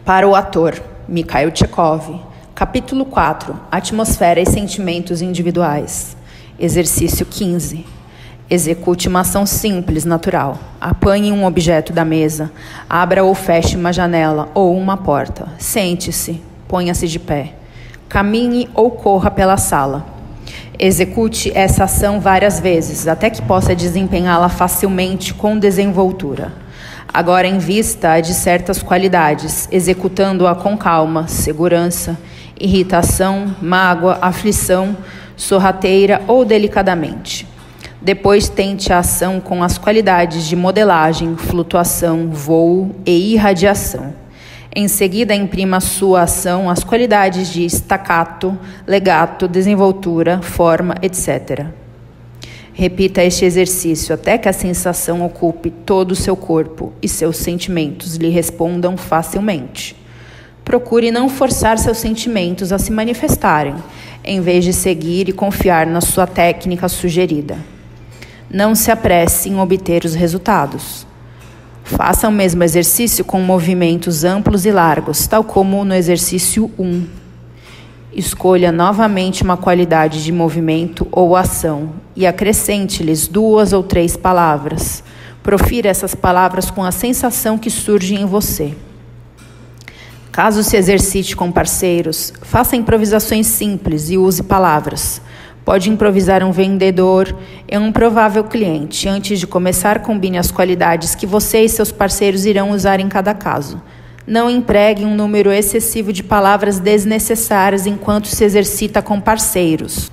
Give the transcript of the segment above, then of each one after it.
Para o ator Mikhail Tchekov. Capítulo 4. Atmosfera e sentimentos individuais. Exercício 15. Execute uma ação simples, natural. Apanhe um objeto da mesa. Abra ou feche uma janela ou uma porta. Sente-se. Ponha-se de pé. Caminhe ou corra pela sala. Execute essa ação várias vezes, até que possa desempenhá-la facilmente com desenvoltura. Agora invista de certas qualidades, executando-a com calma, segurança, irritação, mágoa, aflição, sorrateira ou delicadamente. Depois tente a ação com as qualidades de modelagem, flutuação, voo e irradiação. Em seguida, imprima sua ação as qualidades de staccato, legato, desenvoltura, forma, etc. Repita este exercício até que a sensação ocupe todo o seu corpo e seus sentimentos lhe respondam facilmente. Procure não forçar seus sentimentos a se manifestarem, em vez de seguir e confiar na sua técnica sugerida. Não se apresse em obter os resultados. Faça o mesmo exercício com movimentos amplos e largos, tal como no exercício 1. Escolha novamente uma qualidade de movimento ou ação e acrescente-lhes 2 ou 3 palavras. Profira essas palavras com a sensação que surge em você. Caso se exercite com parceiros, faça improvisações simples e use palavras. Pode improvisar um vendedor e um provável cliente. Antes de começar, combine as qualidades que você e seus parceiros irão usar em cada caso. Não empregue um número excessivo de palavras desnecessárias enquanto se exercita com parceiros.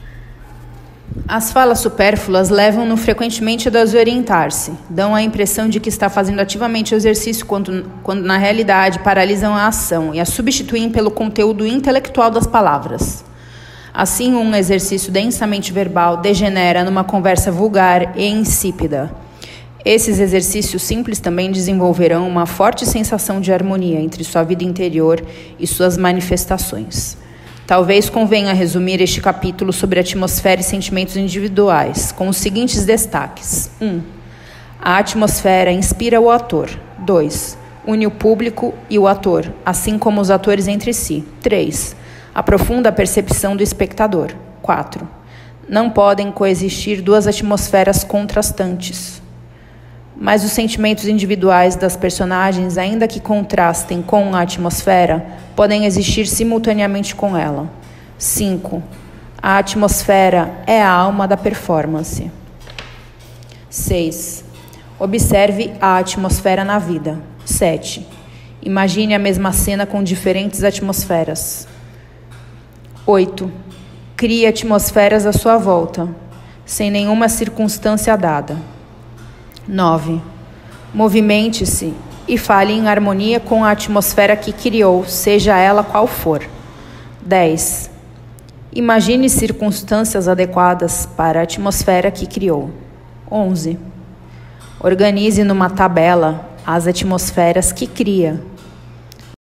As falas supérfluas levam-no frequentemente a desorientar-se. Dão a impressão de que está fazendo ativamente o exercício quando na realidade paralisam a ação e a substituem pelo conteúdo intelectual das palavras. Assim, um exercício densamente verbal degenera numa conversa vulgar e insípida. Esses exercícios simples também desenvolverão uma forte sensação de harmonia entre sua vida interior e suas manifestações. Talvez convenha resumir este capítulo sobre atmosfera e sentimentos individuais, com os seguintes destaques. 1. A atmosfera inspira o ator. 2. Une o público e o ator, assim como os atores entre si. 3. Aprofunda a percepção do espectador. 4. Não podem coexistir 2 atmosferas contrastantes. Mas os sentimentos individuais das personagens, ainda que contrastem com a atmosfera, podem existir simultaneamente com ela. 5. A atmosfera é a alma da performance. 6. Observe a atmosfera na vida. 7. Imagine a mesma cena com diferentes atmosferas. 8. Crie atmosferas à sua volta, sem nenhuma circunstância dada. 9. Movimente-se e fale em harmonia com a atmosfera que criou, seja ela qual for. 10. Imagine circunstâncias adequadas para a atmosfera que criou. 11. Organize numa tabela as atmosferas que cria.